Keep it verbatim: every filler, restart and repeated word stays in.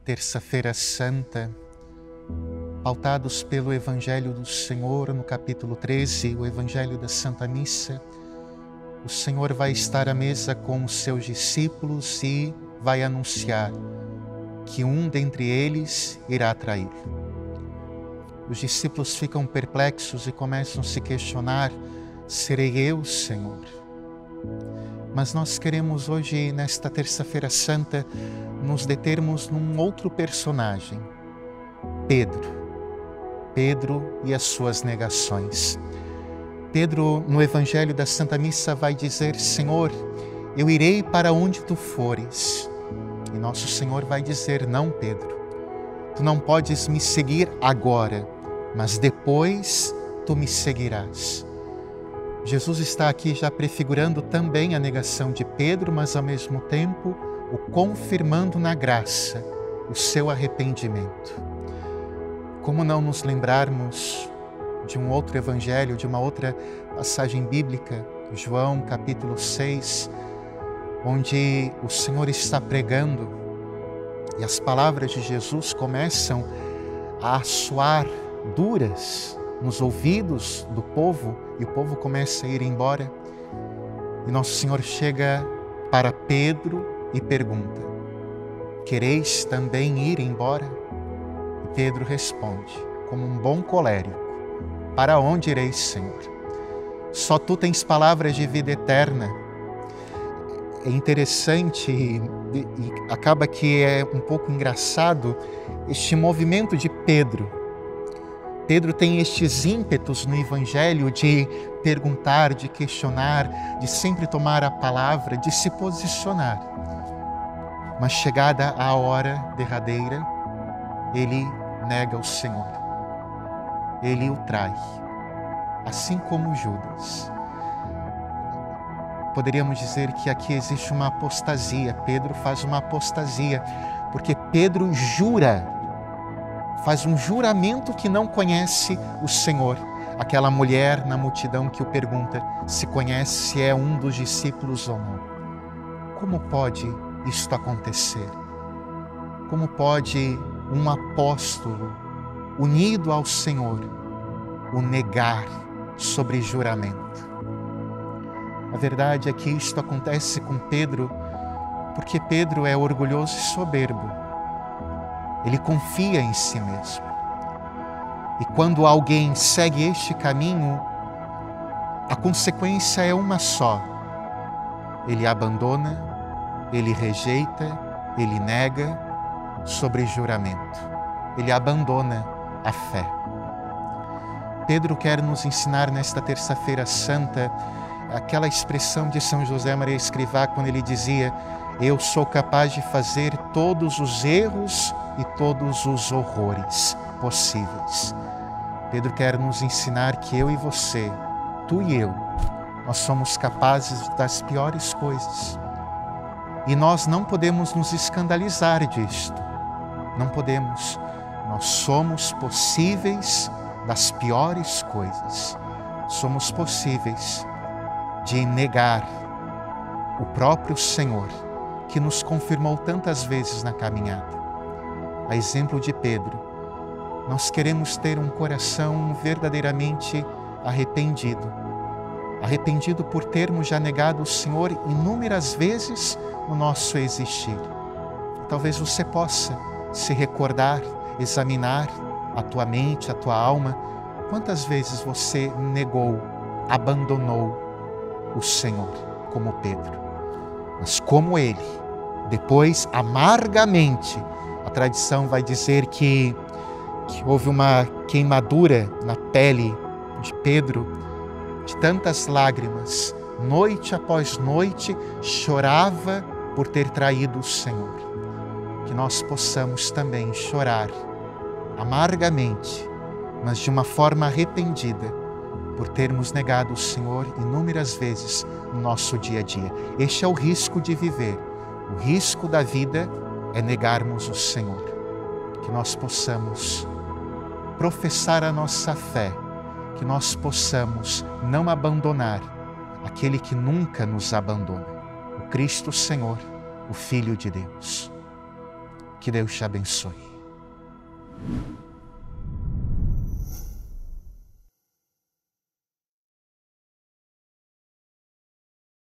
Terça-feira Santa, pautados pelo Evangelho do Senhor, no capítulo treze, o Evangelho da Santa Missa, o Senhor vai estar à mesa com os seus discípulos e vai anunciar que um dentre eles irá traí-lo. Os discípulos ficam perplexos e começam a se questionar: serei eu, Senhor? Mas nós queremos hoje, nesta Terça-feira Santa, nos determos num outro personagem, Pedro. Pedro e as suas negações. Pedro, no Evangelho da Santa Missa, vai dizer: Senhor, eu irei para onde tu fores. E nosso Senhor vai dizer: não, Pedro, tu não podes me seguir agora, mas depois tu me seguirás. Jesus está aqui já prefigurando também a negação de Pedro, mas ao mesmo tempo o confirmando na graça, o seu arrependimento. Como não nos lembrarmos de um outro evangelho, de uma outra passagem bíblica, João capítulo seis, onde o Senhor está pregando e as palavras de Jesus começam a soar duras nos ouvidos do povo, e o povo começa a ir embora. E Nosso Senhor chega para Pedro e pergunta: quereis também ir embora? E Pedro responde, como um bom colérico: para onde ireis, Senhor? Só tu tens palavras de vida eterna. É interessante e, e acaba que é um pouco engraçado este movimento de Pedro. Pedro tem estes ímpetos no Evangelho de perguntar, de questionar, de sempre tomar a palavra, de se posicionar. Mas chegada a hora derradeira, ele nega o Senhor. Ele o trai, assim como Judas. Poderíamos dizer que aqui existe uma apostasia. Pedro faz uma apostasia, porque Pedro jura, faz um juramento que não conhece o Senhor. Aquela mulher na multidão que o pergunta se conhece, se é um dos discípulos ou não. Como pode isto acontecer? Como pode um apóstolo unido ao Senhor o negar sobre juramento? A verdade é que isto acontece com Pedro porque Pedro é orgulhoso e soberbo. Ele confia em si mesmo. E quando alguém segue este caminho, a consequência é uma só. Ele abandona, ele rejeita, ele nega sobre juramento. Ele abandona a fé. Pedro quer nos ensinar nesta Terça-feira Santa aquela expressão de São José Maria Escrivá, quando ele dizia: eu sou capaz de fazer todos os erros e todos os horrores possíveis. Pedro quer nos ensinar que eu e você, tu e eu, nós somos capazes das piores coisas. E nós não podemos nos escandalizar disto. Não podemos. Nós somos possíveis das piores coisas. Somos possíveis de negar o próprio Senhor, que nos confirmou tantas vezes na caminhada. A exemplo de Pedro, nós queremos ter um coração verdadeiramente arrependido. Arrependido por termos já negado o Senhor inúmeras vezes no nosso existir. Talvez você possa se recordar, examinar a tua mente, a tua alma. Quantas vezes você negou, abandonou o Senhor, como Pedro? Mas como ele, depois amargamente, a tradição vai dizer que, que houve uma queimadura na pele de Pedro, de tantas lágrimas, noite após noite, chorava por ter traído o Senhor. Que nós possamos também chorar amargamente, mas de uma forma arrependida, por termos negado o Senhor inúmeras vezes no nosso dia a dia. Este é o risco de viver. O risco da vida é negarmos o Senhor. Que nós possamos professar a nossa fé, que nós possamos não abandonar aquele que nunca nos abandona, o Cristo Senhor, o Filho de Deus. Que Deus te abençoe.